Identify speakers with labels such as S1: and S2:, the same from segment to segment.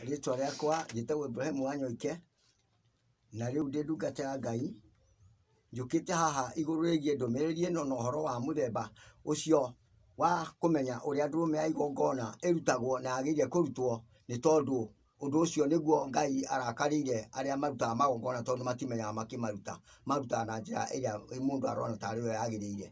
S1: Rĩtwa rĩakwa njĩtagwo Ibrahim Wanyoike, na rĩu ndĩ ndungata ya Ngai. Njũkĩte haha igũrũ rĩgiĩ ndũmĩrĩri ĩno na ũhoro wa mũthemba ũcio wa kũmenya ũrĩa ndũrũme ya igongona ĩrutagwo na yagĩrĩire kũrutwo, nĩ tondũ ũndũ ũcio nĩguo Ngai arakarĩire arĩa marutaga magongona, tondũ matimenyaga marutaga na njĩra ĩrĩa mũndũ arona tarĩ yo yagĩrĩire.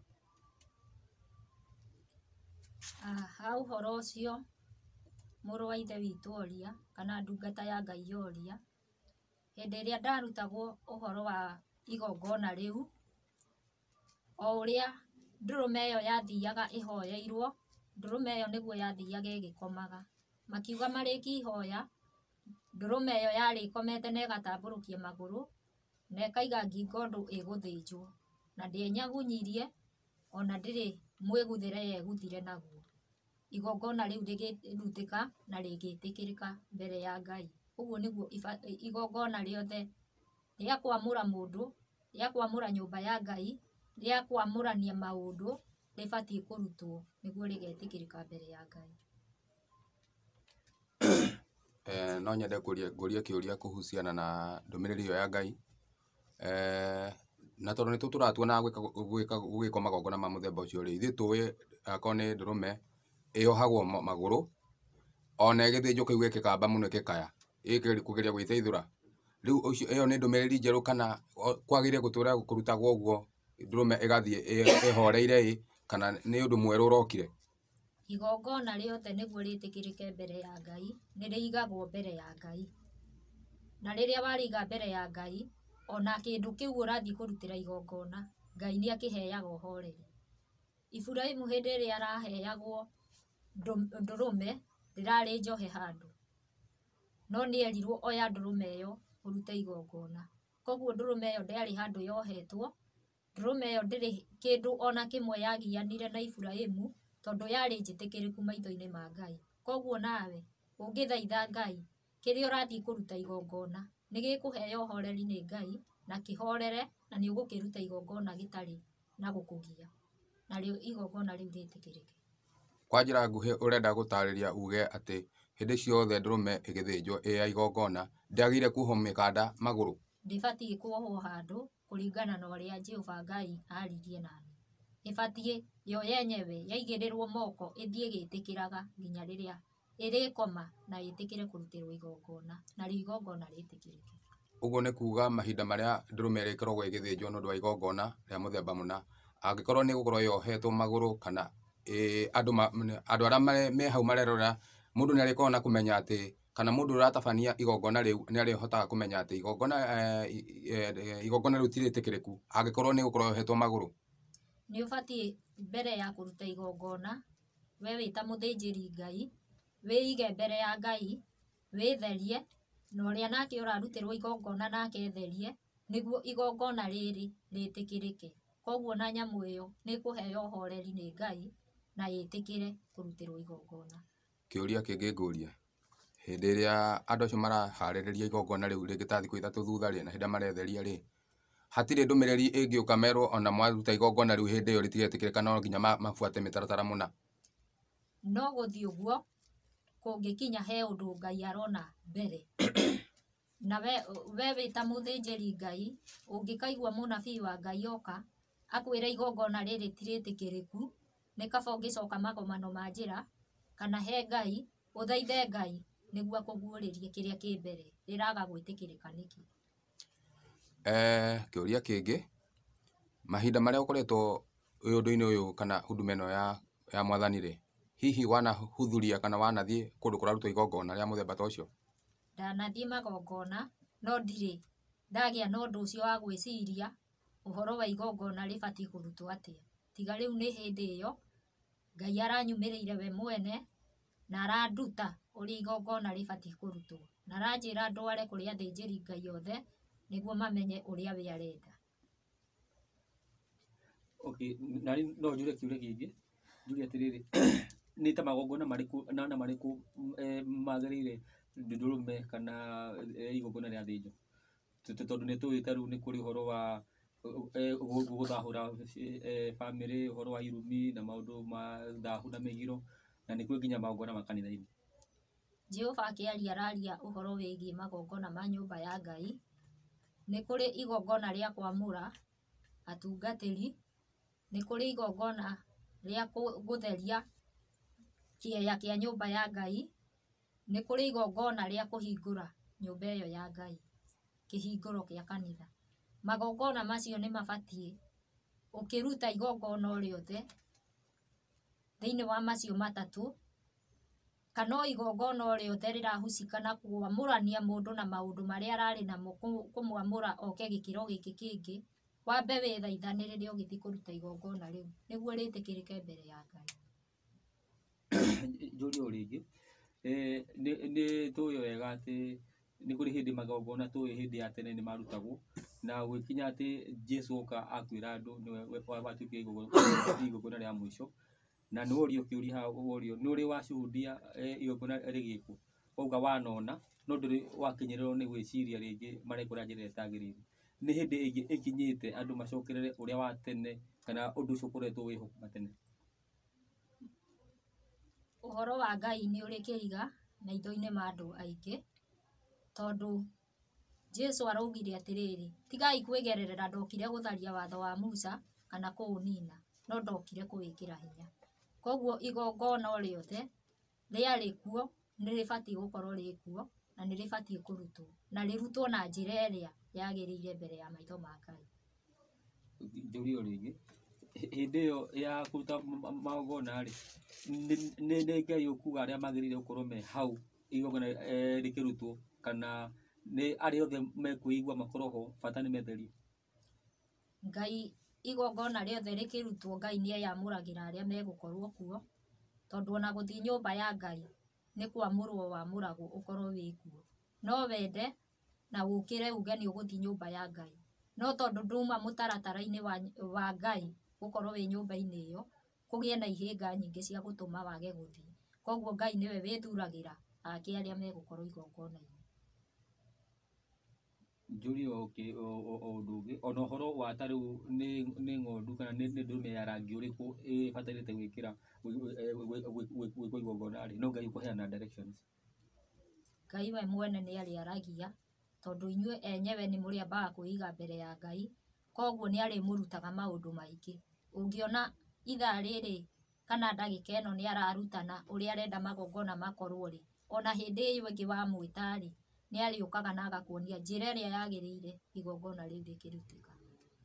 S2: Ha ũhoro ũcio mũrũ wa ithe witũ oria kana ndungata ya Ngai yoria, hĩndĩ ĩrĩa ndarutagwo ũhoro wa igongona rĩu, o ũrĩa ndũrũme ĩyo yathiaga ĩhoyeirwo, ndũrũme ĩyo nĩguo yathiaga ĩgĩkomaga. Makiuga marĩkia ihoya, ndũrũme ĩyo yarĩkomete na ĩgatambũrũkia magũrũ na ĩkaiga ngingo ũndũ ĩgũthĩnjwo, na ndĩenyagunyirie ona ndĩrĩ mwĩguthĩre yeguthire naguo. Igongona rĩu rĩgĩrutĩka na rĩgĩtĩkĩrĩka mbere ya Ngai. Ũguo nĩguo igongona rĩothe rĩa kwamũra mũndũ, rĩa kwamũra nyũmba ya Ngai, rĩa kwamũrania maũndũ rĩbatiĩ kũrutwo nĩguo rĩgetĩkĩrĩka mbere ya Ngai.
S3: No nyende ngũrie kĩũria kũhusiana na ndũmĩrĩri ĩyo ya Ngai. Na tondũ nĩ tũratuona gũgĩkwo magongona ma mũthemba ũcio rĩ, ithuĩ tũĩ akorwo nĩ ndũrũme ĩohagwo magũrũ, ona ĩgĩthĩnjwo kĩu gĩkĩkamba mũno gĩkaya kũgeria gwĩteithũra. Rĩu ĩyo nĩ ndũmĩrĩri njerũ kana kwagĩrĩire gũtũra kũrutagwo ũguo ndũrũme ĩgathiĩ ĩhoreire kana nĩ ũndũ mwerũ ũrokire?
S2: Igongona rĩothe nĩguo rĩtĩkĩrĩke mbere ya Ngai, nĩ rĩigagwo mbere ya Ngai, na rĩrĩa warĩiga mbere ya Ngai, ona kĩndũ kĩu ũrathiĩ kũrutĩra igongona, Ngai nĩ akĩheaga ũhoreri. Iburahĩmu hĩndĩ ĩrĩa araheagwo ndũrũme ndĩrarĩ njohe handũ, no nĩ erirwo oya ndũrũme ĩyo ũrute igongona. Koguo ndũrũme ĩyo ndĩarĩ handũ yohetwo, ndũrũme ĩyo ndĩrĩ kĩndũ ona kĩmwe yagianire na Iburahĩmu, tondũ yarĩ njĩtĩkĩrĩku maitho-inĩ ma Ngai. Koguo nawe ũngĩthaitha Ngai, kĩrĩa ũrathiĩ kũruta igongona nĩ gĩkũheo ũhoreri nĩ Ngai, na kĩhorere, na nĩ ũgũkĩruta igongona gĩtarĩ na gũkũgia, na rĩo igongona rĩu rĩtĩkĩrĩke.
S3: Kwa njĩra nguhĩ ũrenda gũtarĩria uge atĩ hĩndĩ ciothe ndũrũme ĩgĩthĩnjwo ĩ ya igongona ndĩagĩrĩire kuohwo mĩkanda magũrũ?
S2: Ndĩbatiĩ kuohwo handũ kũringana na ũrĩa Jehova Ngai aririe nani. Ĩbatiĩ yo yenyewe yaigĩrĩrwo moko ĩthiĩ ĩgĩtĩkĩraga nginya rĩrĩa ĩrĩkoma na ĩtĩkĩre kũrutĩrwo igongona, na rĩo igongona rĩtĩkĩrĩke.
S3: Ũguo nĩ kuga mahinda marĩa ndũrũme ĩrĩkoragwo ĩgĩthĩnjwo nĩ ũndũ wa igongona rĩa mũthemba mũna, angĩkorwo nĩ gũkorwo yohetwo magũrũ kana andũ arĩa me hau marerorera, mũndũ nĩ arĩkoragwo na kũmenya atĩ, kana mũndũ ũratabania igongona rĩu nĩ arĩhotaga kũmenya atĩ igongona rĩu ti rĩtĩkĩrĩku angĩkorwo nĩ gũkorwo yohetwo magũrũ?
S2: Nĩ ũbatiĩ mbere ya kũruta igongona, we wĩ ta mũthĩnjĩri Ngai, wĩige mbere ya Ngai, wĩtherie, na ũrĩa nake ũrarutĩrwo igongona nake etherie, nĩguo igongona rĩrĩ rĩtĩkĩrĩke. Koguo na nyamũ ĩyo nĩ ĩkũheo ũhoreri nĩ Ngai na ĩtĩkĩre kũrutĩrwo igongona.
S3: Kĩũria kĩngĩ ngũria, hĩndĩ ĩrĩa andũ acio maraharĩrĩria igongona rĩu rĩngĩ ta thikũ ithatũ thutha rĩ, na hĩndĩ ĩrĩa maretheria rĩ, hatirĩ ndũmĩrĩri ĩngĩũka merwo ona mwaruta igongona rĩu hĩndĩ ĩyo rĩtigetĩkĩrĩka no nginya mabuate mĩtaratara mũna?
S2: No gũthiĩ ũguo kũngĩkinya he ũndũ Ngai arona mbere. Na we wĩ ta mũthĩnjĩri Ngai, ũngĩkaigua mũnabii wa Ngai oka akwĩra igongona rĩrĩ ti rĩtĩkĩrĩku, nĩ kaba ũngĩcoka magomano ma njĩra kana he Ngai, ũthaithe Ngai nĩguo akũguũrĩrie kĩrĩa kĩ mbere, rĩraga gwĩtĩkĩrĩka nĩkĩ.
S3: Kĩũria kĩngĩ, mahinda marĩa ũkoretwo wĩ ũndũ-inĩ ũyũ kana huduma ĩno ya Mwathani rĩ, hihi wanahudhuria kana wanathiĩ kũndũ kũrarutwo igongona rĩa mũthemba ta ũcio?
S2: Ndanathiĩ magongona, no ndirĩ ndagĩa na ũndũ ũcio wa gwĩciria ũhoro wa igongona rĩbatiĩ kũrutwo atĩa. Tiga rĩu nĩ hĩndĩ ĩyo Ngai aranyumĩrĩire we mwene na aranduta ũrĩa igongona rĩbatiĩ kũrutwo, na aranjĩra ndware kũrĩ athĩnjĩri Ngai othe nĩguo mamenye ũrĩa we arenda.
S4: Okay, no njũrie kĩũria kĩngĩ, njũrie atĩrĩrĩ, nĩ ta magongona marĩkũ na marĩkũ magĩrĩire ndũrũme kana igongona rĩa thĩnjo? Tondũ nĩ tũĩ ta rĩu nĩ kũrĩ ũhoro wa gũthahũra bamĩrĩ, ũhoro wa irumi na maũndũ ma thahu na mĩgiro, na nĩ kũrĩ nginya magongona ma kanitha-inĩ.
S2: Jehova akĩaria araria ũhoro wĩgiĩ magongona ma nyũmba ya Ngai. Nĩ kũrĩ igongona rĩa kwamũra atungatĩri, nĩ kũrĩ igongona rĩa gũtheria kĩeya kĩa nyũmba ya Ngai, nĩ kũrĩ igongona rĩa kũhingũra nyũmba ĩyo ya Ngai, kĩhingũro kĩa kanitha. Magongona macio nĩ mabatiĩ ũkĩruta igongona o rĩothe thĩinĩ wa macio matatũ, kana o igongona o rĩothe rĩrahucika na kwamũrania mũndũ na maũndũ marĩa ararĩ namo, kũmwamũra oke gĩkĩro gĩkĩ kĩngĩ, wambe wĩthaithanĩre rĩrĩa ũgĩthiĩ kũruta igongona rĩu nĩguo rĩtĩkĩrĩke mbere ya Ngai.
S4: Njũrie o rĩngĩ, nĩ tũĩ wega atĩ nĩ kũrĩ hĩndĩ magongona tũĩ hĩndĩ ya tene nĩ marutagwo, na gwĩkinya atĩ Jesũ oka akwĩra andũ nĩwe watuĩkire igongona rĩa mũico, na nĩ worio kĩũria haha, worio nĩ ũrĩ wacuhudia igongona rĩgĩkwo, wauga wanona no ndũrĩ wakinyĩrĩrwo nĩ gwĩciria rĩngĩ marekwo na njĩra ĩtagĩrĩire. Nĩ hĩndĩ ĩngĩ ĩkinyĩte andũ macokerere ũrĩa wa tene, kana ũndũ ũcio ũkoretwo wĩho kuma tene?
S2: Ũhoro wa Ngai nĩ ũrĩ kĩriga maitho-inĩ ma andũ aingĩ, tondũ Jesũ araugire atĩrĩrĩ, tigai kwĩgererera, ndokire gũtharia watho wa Musa kana kũũnina, no ndokire kũwĩkĩra hinya. Koguo igongona o rĩothe rĩarĩ kuo nĩ rĩbatiĩ gũkorwo rĩ kuo na nĩ rĩbatiĩ kũrutwo, na rĩrutwo na njĩra ĩrĩa yagĩrĩire mbere ya maitho ma Ngai.
S4: Njũrie o rĩngĩ, hĩndĩ ĩyo ya kũruta magongona-rĩ, nĩ Ngai ũkuga arĩa magĩrĩire gũkorwo me hau igongona rĩkĩrutwo, kana nĩ arĩa othe mekwĩigua makorwo ho, bata nĩ metherie?
S2: Ngai igongona rĩothe rĩkĩrutwo, Ngai nĩ eyamũragĩra arĩa megũkorwo kuo, tondũ ona gũthiĩ nyũmba ya Ngai nĩ kwamũrwo wamũragwo ũkorwo wĩ kuo. No wende na ũkĩre uge nĩ ũgũthiĩ nyũmba ya Ngai, no tondũ nduma mũtaratara-inĩ wa Ngai gũkorwo wĩ nyũmba-inĩ ĩyo, kũgĩe na ihĩnga nyingĩ cia gũtũma wage gũthiĩ. Koguo Ngai nĩwe wĩthuragĩra ake arĩa megũkorwo igongona-inĩ.
S4: Njũrie o ũndũ ũngĩ, ona ũhoro wa ta rĩu nĩ ng'ondu kana nĩ ndũrũme ya rangi ũrĩkũ ĩbatairĩte gwĩkĩra gwĩkwo igongona-rĩ, no Ngai ũkũheana directions?
S2: Ngai we mwene nĩ arĩaragia, tondũ inyuĩ enyewe nĩ mũrĩambaga kwĩiga mbere ya Ngai, koguo nĩ arĩmũrutaga maũndũ maingĩ. Ũngĩona ithaa rĩrĩ kana ndagĩka ĩno nĩ ararutana ũrĩa arenda magongona makorwo-rĩ, ona hĩndĩ ĩyo ĩngĩ wamwĩta-rĩ, nĩ arĩũkaga na agakuonia njĩra ĩrĩa yagĩrĩire igongona rĩu rĩkĩrutĩka.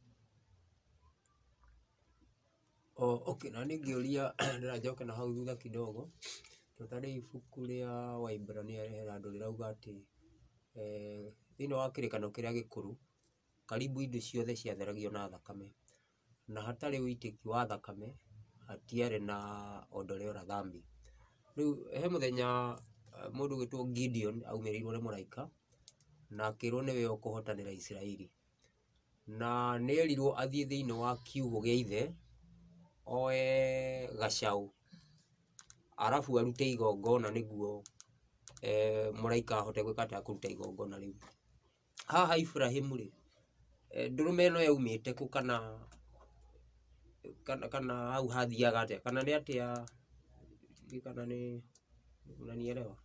S5: Okay, na nĩ ngĩũria ndĩranjoka na hau thutha kidogo, tũtarĩ ibuku rĩa Waibrania rĩhera andũ rĩrauga atĩ thĩinĩ wa kĩrĩkanĩro kĩrĩa gĩkũrũ, karibu indo ciothe ciatheragio na thakame, na hatarĩ ũitĩki wa thakame hatiarĩ na ondoleo la dhambi. Rĩu he mũthenya mũndũ gwĩtwo Gideon aumĩrĩirwo nĩ mũraika na akĩrwo nĩwe ũkũhotanĩra Isiraeli, na nĩ erirwo athiĩ thĩinĩ wa kiugũ gĩa ithe oe gacaũ arabu arute igongona nĩguo mũraika ahote gwĩka atĩ akũruta igongona rĩu. Haha Ibrahimu-rĩ, ndũrũme ĩno yaumĩte kũ, kana hau hathiaga atĩa, kana nĩ atĩa, kana nĩ unanielewa?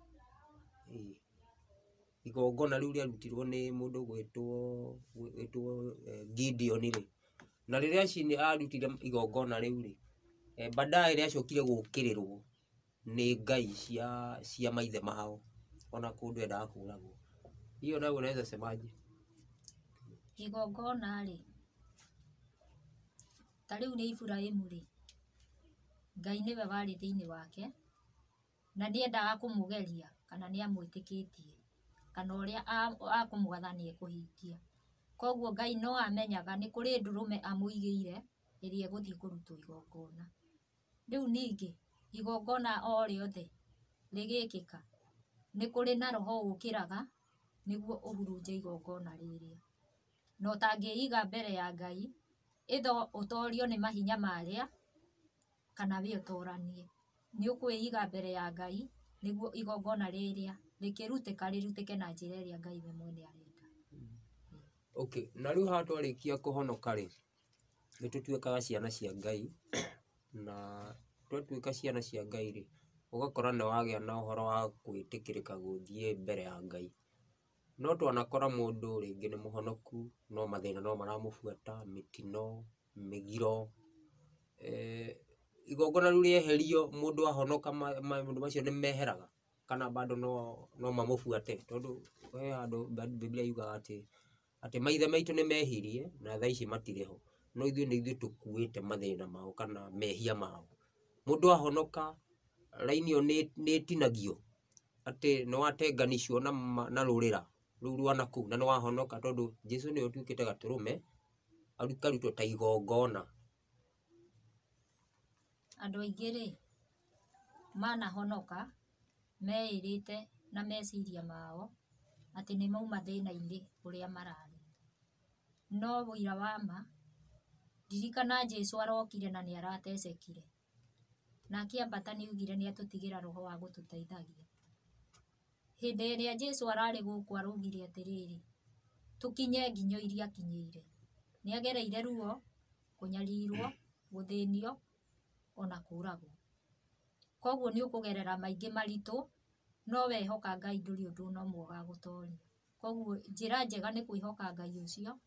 S5: Igongona rĩu rĩarutirwo nĩ mũndũ gwĩtwo Gideon-rĩ, na rĩrĩa arutire igongona rĩu-rĩ, baadaye rĩacokire gũkĩrĩrwo nĩ ngai cia maithe mao, ona kũndũ endaga kũragwo. Hiyo nayo unaweza semaje?
S2: Igongona-rĩ, ta rĩu nĩ Ibrahimu-rĩ, Ngai nĩwe warĩ thĩinĩ wake, na nĩendaga kũmũgeria kana nĩ amwĩtĩkĩtie, kana ũrĩa akũmwatha nĩ ekũhingia. Koguo Ngai no amenyaga nĩ kũrĩ ndũrũme amũigĩire ĩrĩa egũthiĩ kũrutwo igongona. Rĩu ningĩ igongona o rĩothe rĩgĩkĩka, nĩ kũrĩ na roho ũkĩraga nĩguo ũhurunje igongona rĩrĩa, na ũtangĩiga mbere ya Ngai, ĩtho ũtorio nĩ mahinya marĩa kana we ũtoranie. Nĩ ũkwĩiga mbere ya Ngai nĩguo igongona rĩrĩa rĩkĩrutĩke na njĩra ĩrĩa Ngai we mwene arenda.
S5: Okay, na rĩu haha twarĩkia kũhonoka-rĩ, nĩ tũtuĩkaga ciana cia Ngai, na twatuĩka ciana cia Ngai-rĩ, ũgakora nĩ wagĩa na ũhoro wa gwĩtĩkĩrĩka gũthiĩ mbere ya Ngai. No twanakora mũndũ rĩngĩ nĩ mũhonoku, no mathĩna no maramũbuata, mĩtino, mĩgiro, igongona rĩu rĩeherio mũndũ ahonoka maũndũ macio nĩ meheraga kana bado no mamũbuate, tondũ he handũ Biblia yugaga atĩ maithe maitũ nĩ mehirie na thaa ici matirĩ ho, no ithuĩ nĩ ithuĩ tũkuĩte mathĩna mao kana mehia mao. Mũndũ ahonoka, raini ĩyo nĩ ĩtinagio atĩ nĩ watenganĩcio na rũrĩra rũu rwa nakũu na nĩ wahonoka, tondũ Jesũ nĩwe ũtuĩkĩte gatũrũme akarutwo ta igongona.
S2: Andũ aingĩ rĩ, manahonoka meĩrĩte na meciria mao atĩ nĩ mauma thĩna-inĩ ũrĩa mararĩ. No ũira wa ma, ririkana Jesũ arokire na nĩ aratecekire, na akĩambata nĩ augire nĩ atũtigĩra roho wa gũtũteithagia. Hĩndĩ ĩrĩa Jesũ ararĩ gũkũ araugire atĩrĩrĩ, tũkinye nginyo iria akinyĩire. Nĩ agereire ruo, kũnyarirwo, gũthĩnio, ona kũragwo. Koguo nĩ ũkũgerera maingĩ maritũ, no wehoka Ngai ndũrĩ ũndũ no ũmwe ũgagũtoria. Koguo njĩra njega nĩ kwĩhoka Ngai ũcio